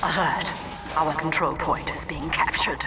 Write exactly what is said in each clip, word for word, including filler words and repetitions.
Alert. Our control point is being captured.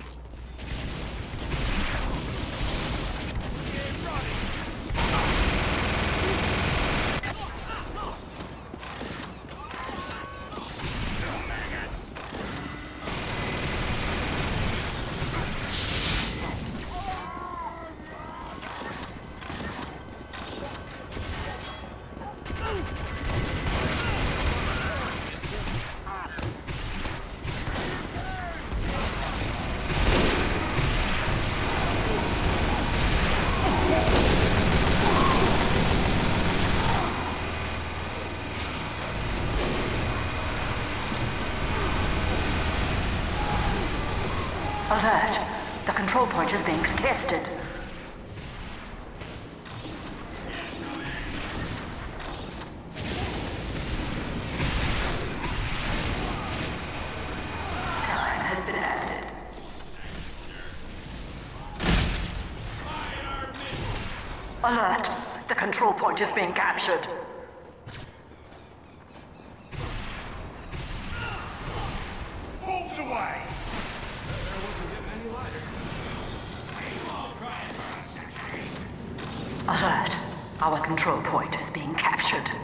Alert! The control point is being contested. Time has been added. Alert! The control point is being captured. Bolts away! Alert! Our control point is being captured.